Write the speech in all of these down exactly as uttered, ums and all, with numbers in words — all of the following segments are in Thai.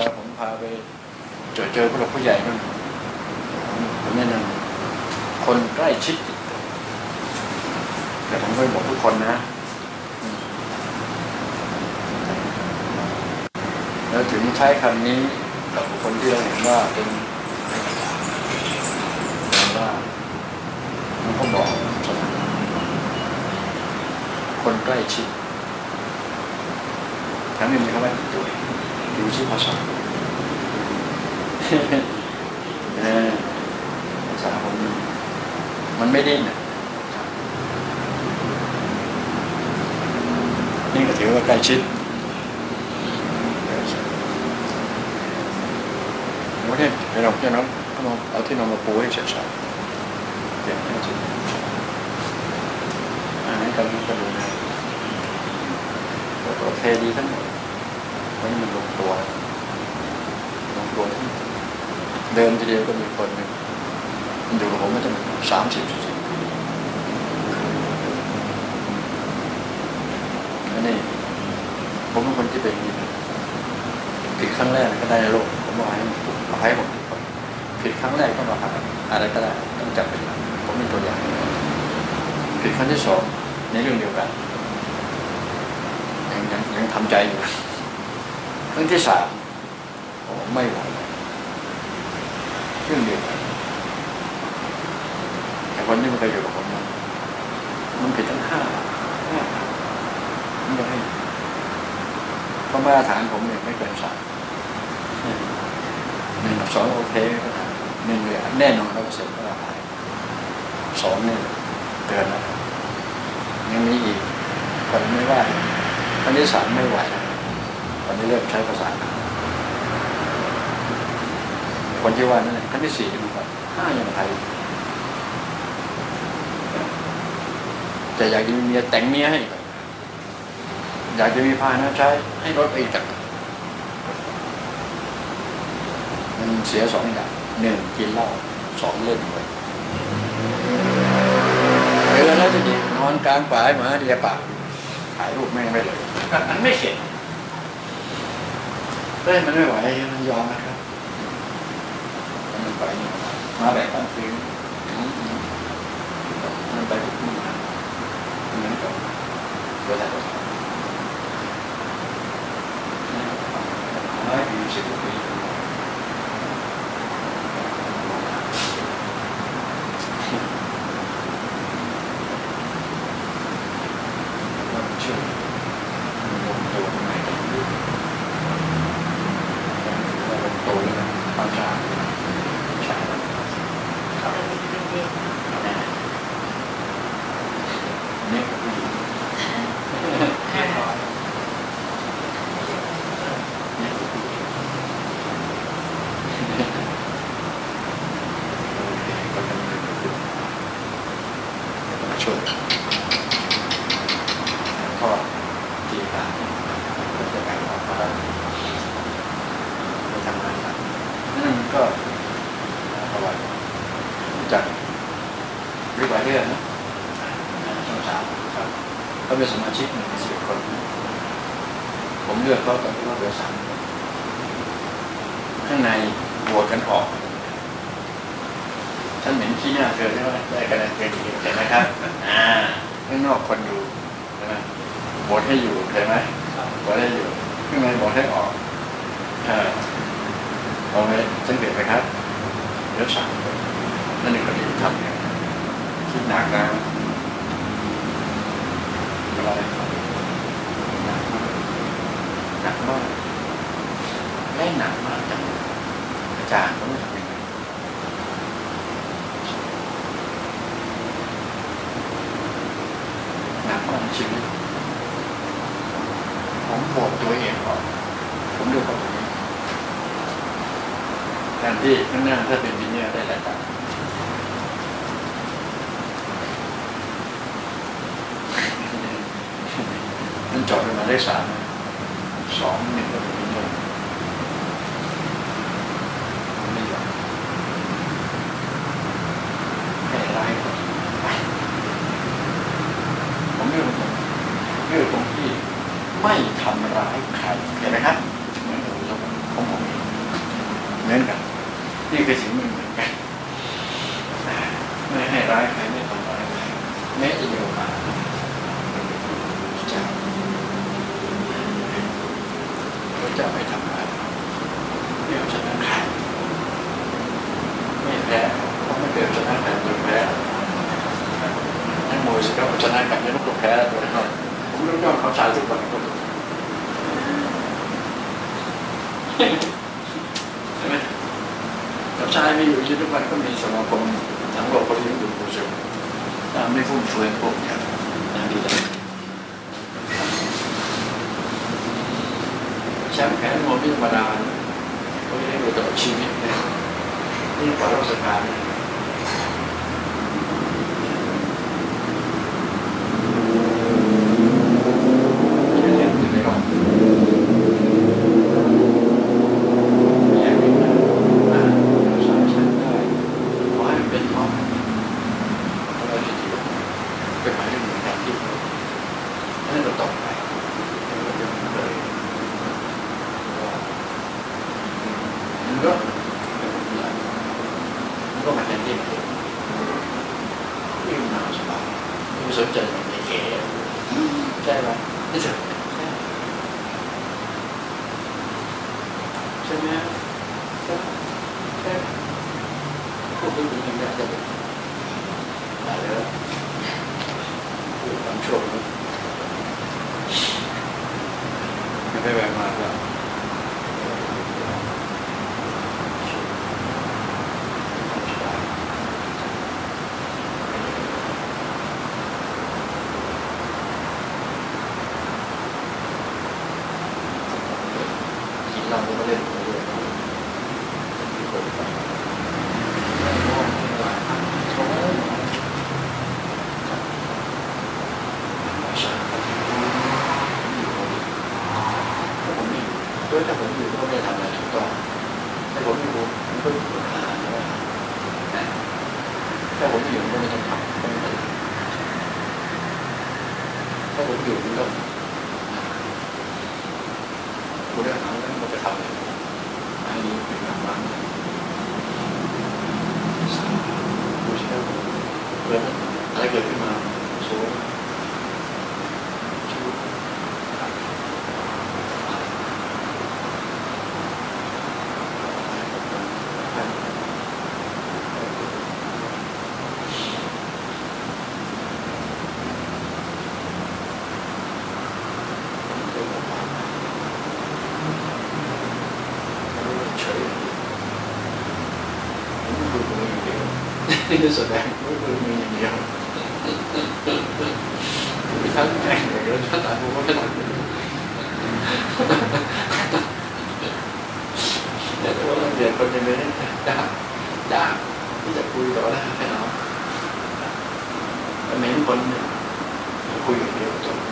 ลาผมพาไปเจอเจอผู้หลักผู้ใหญ่นั่นผมแนะนำคนใกล้ชิดแต่ผมไม่บอกทุกคนนะแล้วถึงใช้คำนี้กับบุคคลที่เราเห็นว่าเป็นว่ามันก็บอกคนใกล้ชิดทั้งนี้มีคำว่าตัวดูชื่อภาษาภาษาผมมันไม่ดิ้นนี่ก็ถือว่าใกล้ชิดวันนี้เราจะน้องเอาที่นอนมาปูให้เฉยๆเดี๋ยวให้ชิดอันนี้กำลังจะดูนะโอเคดีทั้งหมดวันนี้มันลงตัวลงตัวที่เดิมทีเดียวก็มีคนหนึ่งอยู่กับผมไม่ต้องสามสิบสี่ปีอันนี้ผมเป็นคนที่เป็นผิดครั้งแรกก็ได้โลกผมบอกให้เอาให้หมดผิดครั้งแรกก็มาหาอะไรก็ได้ต้องจับเป็นผมเป็นตัวอย่างผิดครั้งที่สองในเรื่องเดียวกันยังยังยังทำใจอยู่ครั้งที่สามผมไม่ไหวเรื่องเดียวกันแต่คนที่มันเคยอยู่กับผมมันผิดทั้งห้าห้ามันจะให้เพราะมาตรฐานผมเนี่ยไม่เกินสามหนึ่งกับสองโอเคก็ทำหนึ่งเลยแน่นอนร้อยเปอร์เซ็นต์ก็ได้สองเนี่ยเตือนแล้วยังมีอีกคนไม่ว่าครั้งที่สามไม่ไหวตอนนี้เริ่มใช้ภาษาคนที่ว่านั่นแหละครั้งที่สี่ดูแบบห้ายังไงจะอยากจะมีเมียแต่งเมียให้อยากจะมีพาหนะใช้ให้รถไปจักมันเสียสองอย่างหนึ่งกินเหล้าสองเล่นเลยเออแล้วจะดีนอนกลางป่าหมาเดียป่าถ่ายรูปแม่งไปเลยมันไม่เข็ดเฮ้ยมันไม่ไหวมันยอมนะครับมันไปมาแบบตั้งคืนมันไปทุกที่เหมือนกับเวลาร้อยปีสิบปีช่วยก็ดีค่ะก็จะการออกมาไปทำงานกันนั่นก็ประวัติจากวิวัยเรื่องนะช่องสามครับเขาเป็นสมาชิกหนึ่งในสิบคนผมเลือกเขาตอนที่ว่าเหลือสามข้างในบวกกันออกท่านเหม็นขี้หน้าเกินใช่ไหมได้คะแนนเกินดีเห็นไหมครับอ่าข้างนอกคนดูใช่ไหมบทให้อยู่เห็นไหมบทให้อยู่ข้างในบทให้ออกอ่าเอาไว้สังเกตไหมครับเดี๋ยวสั่งนั่นหนึ่งคนที่ทำเนี่ยคิดหนักนะอะไรหนักมากหนักมากแม่หนักมากจังอาจารย์ก็ไม่ทำยังไงหนักมากชีวิตผมโหวตตัวเองก่อนผมดูเขาตรงนี้แทนที่ข้างหน้าถ้าเป็นวิญญาณได้หลายตังค์มันจอดมาได้สามสองหนึ่งก็เป็นวิญญาณไม่ยอมให้ร้ายกว่าผมเลือกตรงเลือกตรงที่ไม่ทำร้ายใครเห็นไหมครับเหมือนกับของผมนี่คือสิ่งมันเหมือนกันไม่ให้ร้ายใครไม่ทำร้ายใครแม้จะโยมมาพระเจ้าพระเจ้าไม่ทำร้ายไม่เอาชนะใครไม่แพ้เพราะไม่เกิดชนะกันจนแพ้นักมวยสิครับชนะกันไม่ต้องแพ้ตัวน้อยผมรู้ว่าเขาชายทุกคนก็ใช่ไหมกับชายไม่อยู่ที่ทุกวันก็มีสมาคมทั้งโลกเขาเลี้ยงดูผู้ชมตามไม่ฟุ่มเฟือยพวกนี้น่าดีเลยแชมป์แพ้มวยไม่ธรรมดาเขาเลี้ยงดูตลอดชีวิตเลยนี่กว่าเราสถานสนใจในเก๋ใช่ไหมไม่ใช่ใช่ไหมใช่ใช่พวกนี้ยังได้จะเป็นอะไรแล้วพูดความโชคดีไม่ได้แหวนมาแล้วเราไม่เล่นเลยเลยที่คนไปไม่มองไม่ไหวชมใช่ถ้าผมไม่ด้วยถ้าผมอยู่ก็ไม่ทำอะไรถูกต้องถ้าผมอยู่มันก็อยู่หาใช่ไหมถ้าผมอยู่ก็ไม่ต้องทำก็ไม่เป็นถ้าผมอยู่มันก็คุณได้ถามแล้วมันจะทำอะไรอันนี้เป็นการวางผู้เชี่ยวชาญเกิดอะไรเกิดขึ้นมาโซ่ชูนี่จะแสดงว่ามันมีอย่างเดียวมีทั้งแง่เดี๋ยวท่านอาจจะว่าไม่ทันเนี่ยแต่ว่าเราเรียนคนยังไม่ได้ยากยากที่จะคุยต่อได้แค่นั้นแต่ไม่เห็นคนเนี่ยคุยอย่างเดียวจบ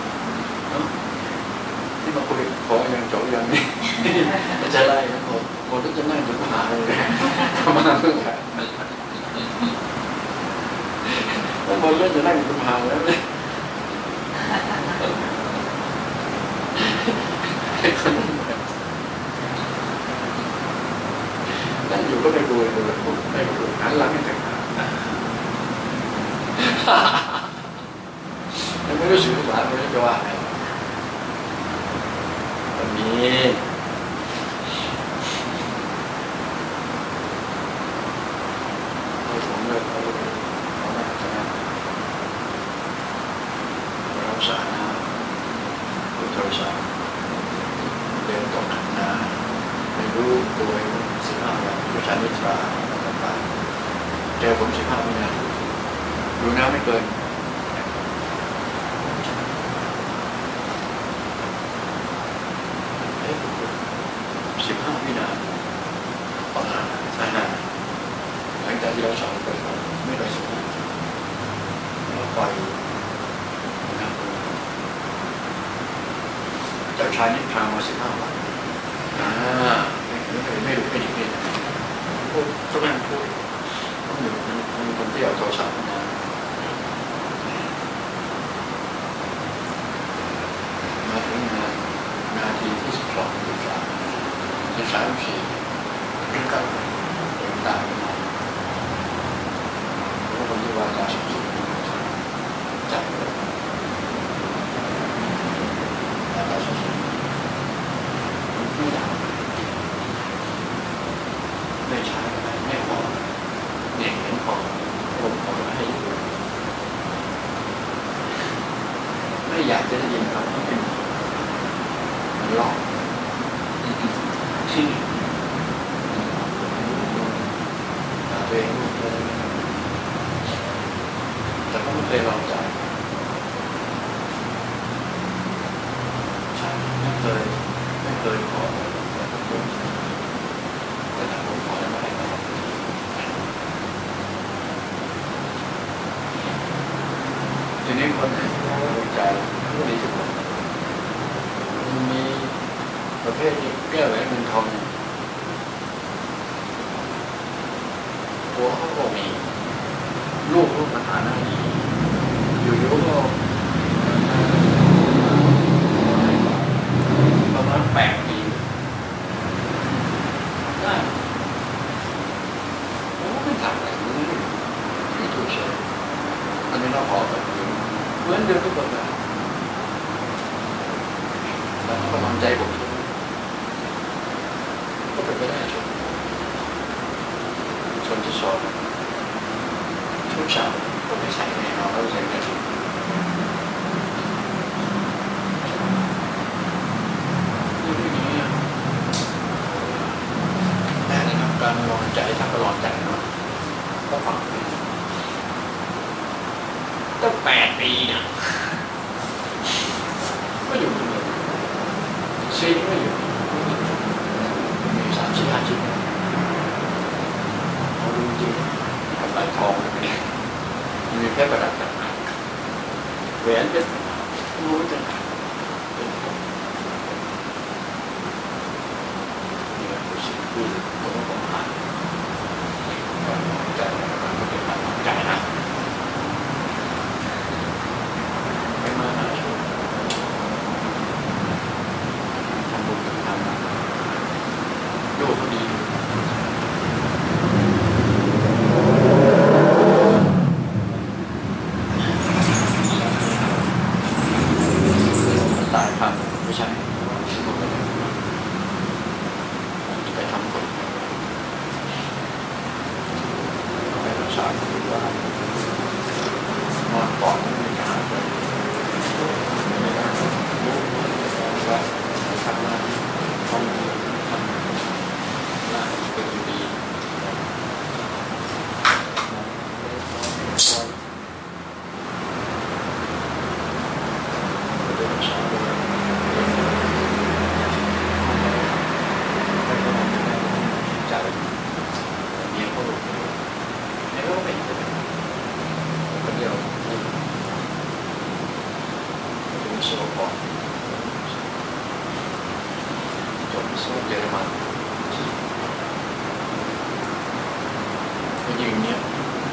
ที่มาคุยขออย่างจบอย่างนี้ไม่ใช่ไรนะผมผมต้องจะนั่งจนหาเลยทำมาเพื่อแล้วคนเล่นจะนั่งอยู่ตรงหางแล้วเลยนั่งอยู่ก็ไม่ดูเลยไม่ดูหันหลังให้ต่างหากยังไม่รู้สื่อสารไม่รู้จะว่าไงวันนี้ผมเลิกเขาสารนะคุณโทรศัพท์เดินตกขันนาไม่รู้ตัวเองสิบห้าวันผู้ชายนิทราต่างๆเจอผมสิบห้าวินาทีดูน้ำไม่เกินสิบห้าวินาทีประมาณนั้นหลังจากที่เราสอนไปไม่ได้สมบูรณ์เราปล่อยเจ้าชายนิทรามาสิบห้าวันอ่าไม่ไม่ไม่รู้ไม่ดีไม่ดีพูดทุกอย่างพูดต้องอยู่มันคนที่เอาโทรศัพท์มามาถึงนานาทีที่สิบสองที่สามที่สามสี่ถึงเก้ามันล็อกที่หาตัวเองเลยแต่ก็ไม่เคยลองใจใช่ไม่เคยไม่เคยขอแต่ถ้าผมขอจะไม่ให้เขาทีนี้คนไหนรู้ใจรู้ดีที่สุดมันมีประเภทที่แก้วแหวนเงินทองตัวเขาก็มีลูกลูกมันฐานะดีอยู่ๆก็ประมาณแปดปีได้ผมก็ไม่ทำอะไรไม่ถูกเฉยอันนี้เราขอแบบเหมือนเดิมทุกคนเลยแล้วกำลังใจผมก็เป็นไปได้ชนชนที่สองทุกชาวก็ไม่ใช่แน่นอนเราใช้กันนี่คืออย่างนี้แต่ในการลองใจถ้าก็ลองใจเนาะก็ฟังตั้งแปดปีนะก็อยู่คนเดียวซีก็อยู่มีสามสี่ห้าชิ้นเอาดูจริงทำลายทองเลยเนี่ยมีแค่ประดับต่างๆแหวนเป็นรู้จักเป็นนี่ก็คือสิ่งที่ผมต้องผ่านใจมันเป็นการใจนะไม่มาหาช่วยทำบุญทำดูเขาดีตายครับไม่ใช่ไปทำคนไปรักษาคนอื่นว่านอนปอดไม่มีปัญหาเลยไม่ได้ว่าทำงานทำดีทำงานเป็นดีเยอรมันก็ยืนเนี้ย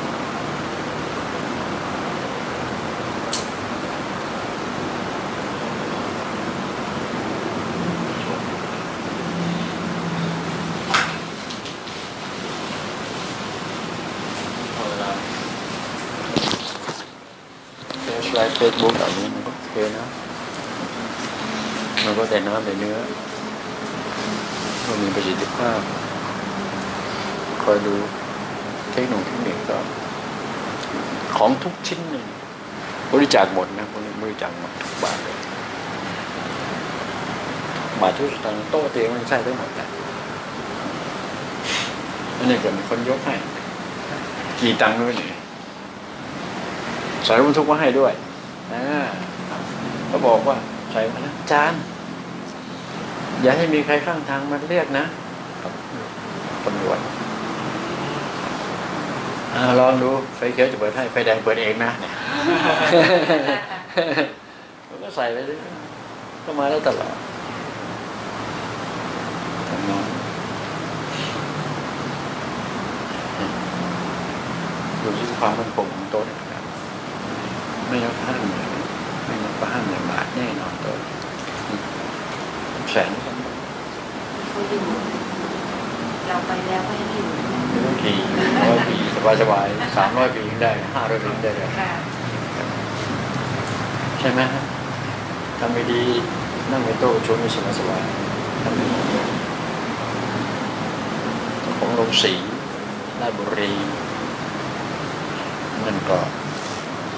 เฟซไลฟ์เฟซบุ๊กเหล่านี้มันก็โอเคนะมันก็แต่น้ำแต่เนื้อก็มีประสิทธิภาพคอยดูเทคโนโลยีเทคนิคก็ของทุกชิ้นหนึ่งบริจาคหมดนะพวกนี้บริจาคหมดทุกบาทเลยบาททุกสตางค์โต๊ะเตียงมันใช่ทั้งหมดนะอันนี้ก็มีคนยกให้กี่ตังค์ด้วยนี่ใส่บรรทุกมาให้ด้วยนะเขาบอกว่าใส่มาแล้วจานอย่าให้มีใครข้างทางมาเรียกนะตำรวจลองดูไฟเขียวจะเปิดให้ไฟแดงเปิดเองนะเนี่ยก็ใส่ไปเลยก็มาได้ตลอดทำงานดูที่ความมั่นคงของโต๊ะนะครับไม่ยกห้าหมื่นไม่ยกก็ห้าหมื่นบาทแน่นอนโต๊ะแสนเราไปแล้วไม่ได้อยู่ไม่ต้องขี่ร้อยปีสบายๆสามร้อยปีได้ห้าร้อยปีได้เลยใช่ไหมฮะทำไม่ดีนั่งในโต๊ะชมไม่สบายๆทำไม่ดีของโรงสีราชบุรีนั่นก็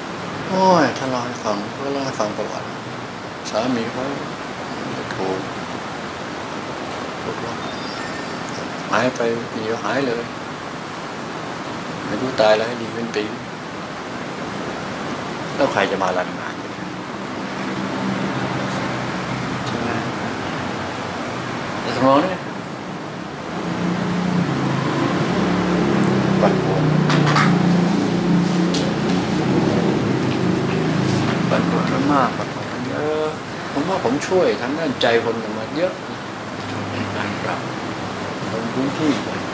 โอ้ยถ้าเล่าให้ฟังก็เล่าให้ฟังประวัติสามีเขาถูกหายไปปีเดียวหายเลยไม่รู้ตายแล้วดีเป็นปีแล้วใครจะมารันงานใช่ไหมแต่สมองเนี่ยปั่นป่วนปั่นป่วนมากปั่นป่วนเยอะผมว่าผมช่วยทั้งด้านใจคนมาเยอะในการปรับลงพื้นที่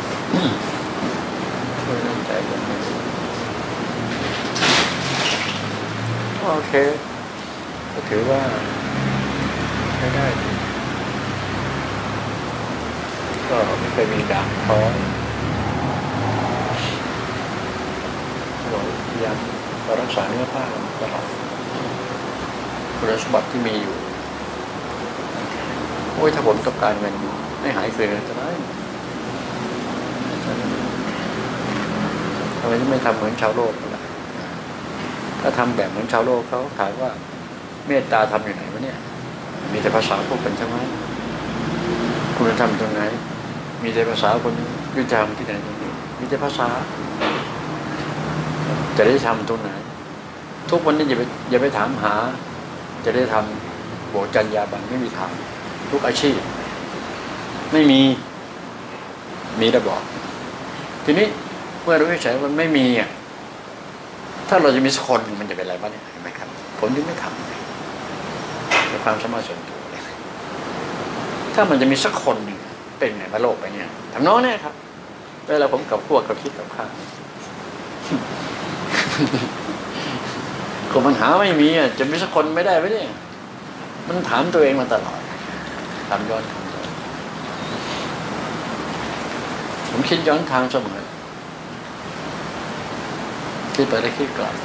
ช่วยด้านใจคนโอเคก็ถือว่าใช้ได้ก็ไม่เคยมีด่างท้อพยายามรักษาเนื้อผ้าตลอดคุณสมบัติที่มีอยู่โอ้ยถ้าผมต้องการเงินไม่หายคืนจะได้ทำไมไม่ทำเหมือนชาวโลกล่ะถ้าทำแบบเหมือนชาวโลกเขาถามว่าเมตตาทำอยู่ไหนวะเนี่ยมีแต่ภาษาพวกกันใช่ไหมคุณธรรมตรงไหนมีแต่ภาษาคนยุติธรรมที่ไหนตรงนี้มีแต่ภาษาจะได้ทำตรงไหนทุกวันนี้อย่าไปอย่าไปถามหาจะได้ทำโบจัญญาบันไม่มีทางทุกอาชีพไม่มีมีแต่บอกทีนี้เมื่อเราวิจัยมันไม่มีอ่ะถ้าเราจะมีสักคนมันจะเป็นอะไรบ้างเนี่ยเห็นไหมครับผมถึงไม่ทำในความสามารถส่วนตัวถ้ามันจะมีสักคนหนึ่งเป็นในโลกไปเนี่ยทำน้องเนี่ยครับเวลาผมกับพวกกับคิดกับข้าคนปัญหาไม่มีอ่ะจะมีสักคนไม่ได้ไหมเนี่ยมันถามตัวเองมาตลอดถามย้อนผมคิดย้อนทางเสมอคิดไปแล้วคิดกลับ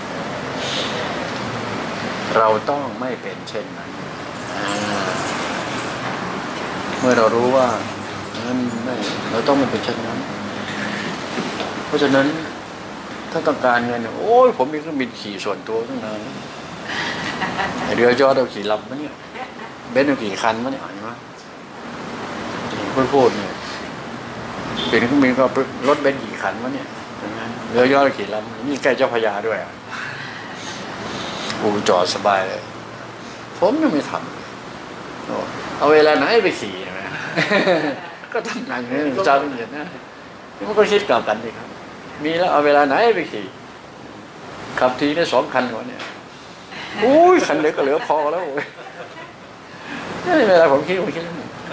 เราต้องไม่เป็นเช่นนั้นเมื่อเรารู้ว่านั้นไม่เราต้องไม่เป็นเช่นนั้นเพราะฉะนั้นถ้าต้องการเงินโอ้ยผมมีเครื่องบินขี่ส่วนตัวตั้งนานเรือยอดเราขี่ลำมั้ยเนี่ยเบนซ์เราขี่คันมั้ยเนี่ยเห็นไหมพูดพูดเนี่ยเป็นเครื่องบินก็รถเบนซ์ขี่คันมั้ยเนี่ยเรือยอดเราขี่ลำนี่ใกล้เจ้าพระยาด้วยอ่ะกูจอดสบายเลยผมยังไม่ทำเอาเวลาไหนไปขี่ใช่ไหมก็ทำงานเงี้ยเจ้าเป็นอย่างนั้นมันก็คิดกลับกันดิครับมีแล้วเอาเวลาไหนไปขี่ขับทีได้สองคันกว่าเนี่ยอุ้ยคันเล็กก็เหลือพอแล้วโอ้ยนี่เวลาผมคิดผมคิด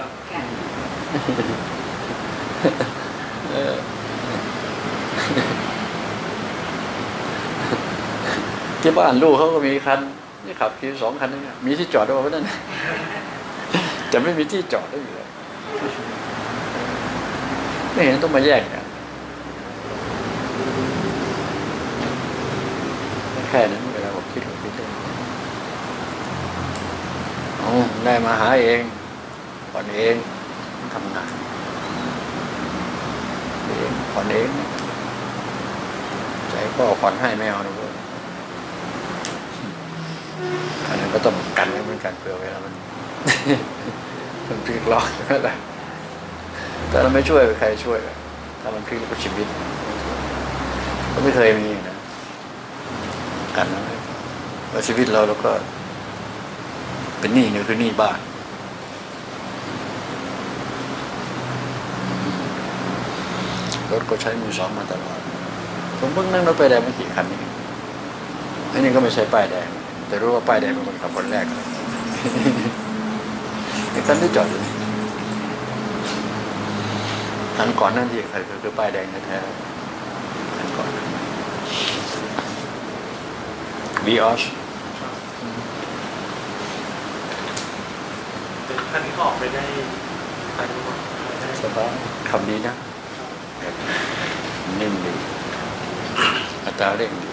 ที่บ้านลูกเขาก็มีคันนี่ขับทีสองคันนี่มีที่จอดด้วยเพราะนั่นจะไม่มีที่จอดได้อยู่เลยไม่เห็นต้องมาแยกเนี่ยแค่นั้นเวลาผมคิดผมคิดโอ้ได้มาหาเองผ่อนเองทำงานเองผ่อนเองใจก็ผ่อนให้ไม่เอานะพวกอันนั้นก็ต้องกันเหมือนกันเผื่อเวลามันมันพลิกล็อกอะไรแต่เราไม่ช่วยใครช่วยถ้ามันพลิกกับชีวิตก็ไม่เคยมีนะกันนะว่าชีวิตเราเราก็เป็นหนี้เนี่ยคือหนี้บ้านรถก็ใช้มือสองมาตลอดผมเพิ่งนั่งรถป้ายแดงไม่กี่คันนี้อันนี้ก็ไม่ใช่ป้ายแดงแต่รู้ว่าป้ายแดงเป็นคนขับคนแรกเลยไอ้คันที่จอดอยู่คันก่อนนั่นที่ใครคือป้ายแดงแท้ๆคันก่อนวีออสคันนี้ออกไปได้คันนี้ได้สบายขับดีนะนิ่มดีอัตราเร่งดี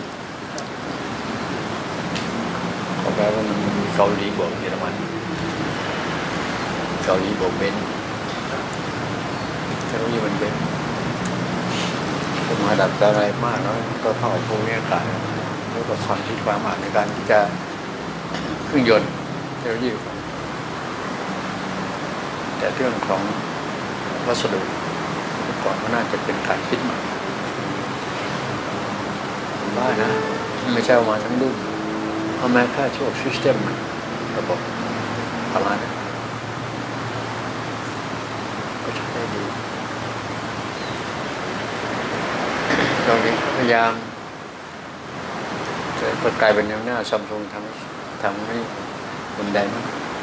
เขาแปลว่ามันมีเกาหลีบวกเยอรมันเกาหลีบวกเบนซ์เกาหลีมันเบนซ์ผมมาดัดแปลงอะไรมากแล้วก็เข้าพวกนี้ขายแล้วก็ความคิดความอ่านในการที่จะเครื่องยนต์เทคโนโลยีแต่เรื่องของวัสดุก่อนก็น่าจะเป็นการคิดใหม่ผมว่านะไม่ใช่มาทั้งรุ่นเอามาแค่ช่วงซิสเต็มระบบประมาณนั้นก็จะได้ดีตอนนี้พยายามจะกลายเป็นแนวหน้าซัมซุงทำทำให้คนใดมั้ง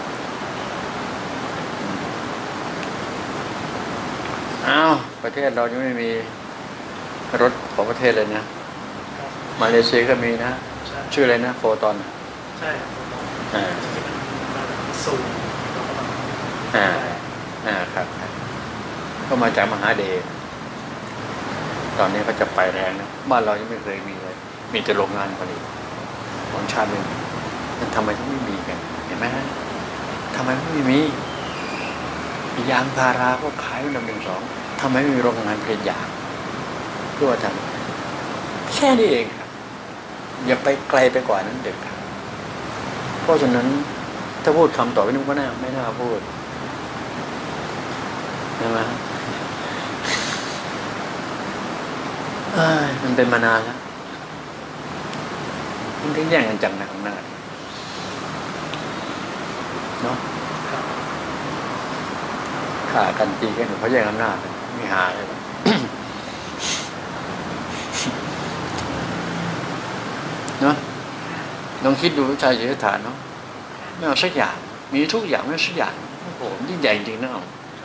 อ้าวประเทศเรายังไม่มีรถของประเทศเลยนะมาเลเซียก็มีนะชื่ออะไรนะโฟตอนใช่ครับอ่าสูงอ่าอ่าครับก็มาจากมหาเดชตอนนี้ก็จะไปแรงนะบ้านเรายังไม่เคยมีเลยมีแต่โรงงานผลิตของชาติหนึ่งมันทำไมถึงไม่มีกันเห็นไหมฮะทำไมไม่มียางพาราก็ขายอันดับหนึ่งสองทำไมไม่มีโรงงานผลิตยางเพื่อทำแค่นี้เองครับอย่าไปไกลไปกว่านั้นเด็กครับเพราะฉะนั้นถ้าพูดคำต่อไปนู้นก็น่าไม่น่าพูดใช่ไหมมันเป็นมานานแล้วมันถึงแย่งกันจังหนักอำนาจเนาะฆ่ากันตีกันเพราะแย่งอำนาจไม่หาเลย เนาะลองคิดดูใจเฉยฐานเนาะไม่เอาสักอย่างมีทุกอย่างไม่เอาสักอย่างโอ้โหยิ่งใหญ่จริงนะ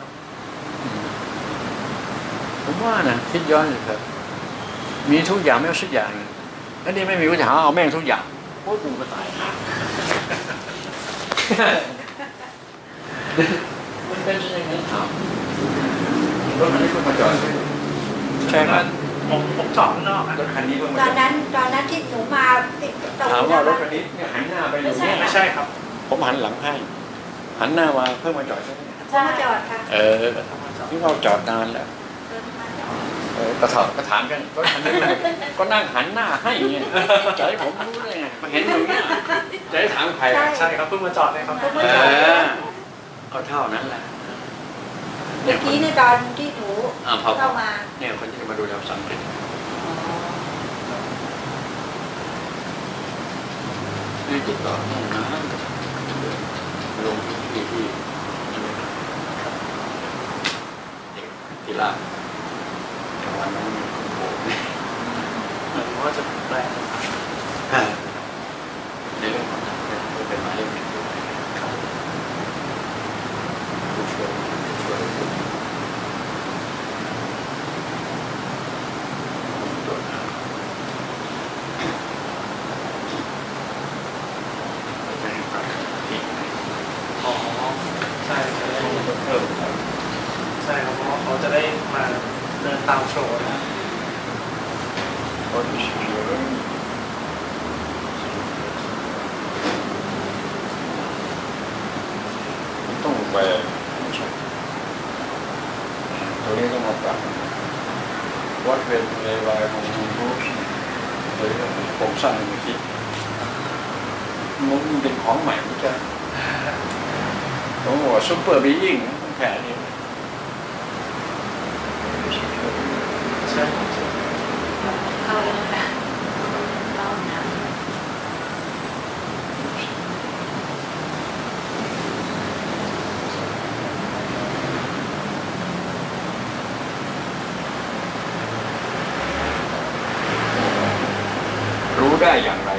ผมว่านะคิดย้อนเลยครับมีทุกอย่างไม่เอาสักอย่างแล้วนี่ไม่มีก็จะหาเอาแม่งทุกอย่างโอ้กูก็ตายมันเป็นยังไงถามรถคันนี้เพิ่งมาจอดใช่ไหมผมผมจอดข้างนอกรถคันนี้เพิ่งมาตอนนั้นตอนนั้นที่หนูมาถามว่ารถคันนี้เนี่ยหันหน้าไปอยู่เนี่ยไม่ใช่ครับผมหันหลังให้หันหน้ามาเพิ่งมาจอดใช่ไหมใช่มาจอดค่ะเออที่เราจอดนานแล้วเออกระถางกระถางกันรถคันนี้ก็นั่งหันหน้าให้เงี้ยใจผมรู้ได้ไงมาเห็นอย่างเงี้ยใจถามใครใช่ครับเพิ่งมาจอดเลยครับเออก็เท่านั้นแหละเมื่อกี้ในตอนที่หนูเข้ามาเนี่ยคนที่มาดูแลสังเกตนี่ติดต่อห้องน้ำลงที่ที่ที่ลาวันนั้นโอ้โหเหมือนว่าจะแปลกในเรื่องของการเป็นหมายเลขผู้ช่วยผู้ช่วยตรวจหาไม่ให้ปรับที่อ๋อใช่ใช่เพิ่มใช่ครับเพราะเขาจะได้มาเดินตามโชว์นะก็ดูสิเรื่องต้องไปตัวนี้ต้องมาปรับวัดเป็นเลวายของรูปเลยโครงสร้างมันคิดมันเป็นของใหม่ไม่ใช่ผมบอกว่าซุปเปอร์บีอิงแค่นี้ใช่เข้าแล้วนะเข้านะรู้ได้อย่างไร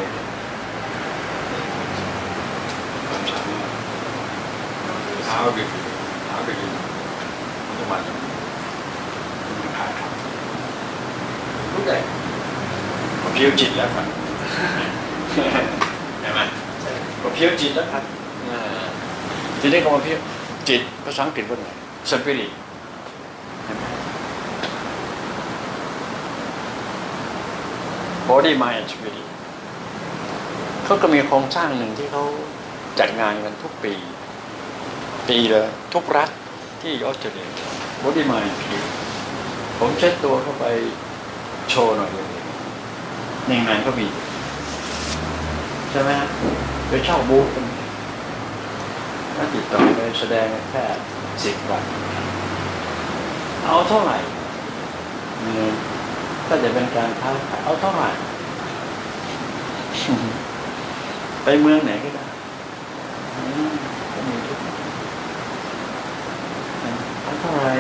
เท้าดึกเท้าดึกมันจะมาจากมันขาดรู้ได้ผมเพี้ยวจิตแล้วครับใช่ไหมผมเพี้ยวจิตแล้วครับทีนี้ก็มาเพี้ยวจิตภาษาอังกฤษว่าไง spirit body mind and spirit เขาก็มีโครงสร้างหนึ่งที่เขาจัดงานกันทุกปีปีเลยทุกรัฐที่ออสเตรเลีย body mind and spirit ผมเช็ดตัวเข้าไปโชว์หน่อยเลยในงานก็มีใช่ไหมฮะไปเช่าบูธกันถ้าติดต่อไปแสดงแค่สิบวันเอาเท่าไหร่เออก็จะเป็นการค้าขายเอาเท่าไหร่ ไปเมืองไหนก็ได้อืมก็มีทุกเอาเท่าไหร่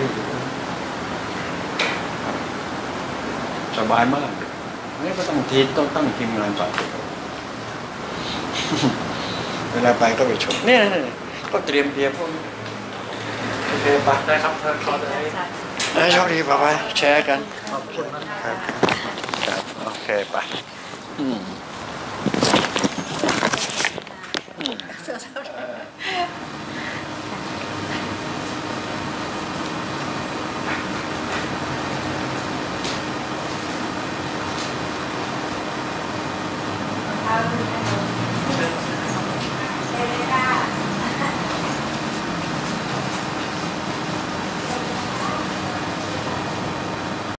สบายมากนี่ก็ต้องทีต้องตั้งทีมงานไป เวลาไปก็ไปชมเนี่ยก็เตรียมเตรียมพวกนี้โอเคปะได้ครับเขาจะได้เอ้ยโชคดีป่ะไปแชร์กันขอบคุณนะครับครับโอเคไปอืม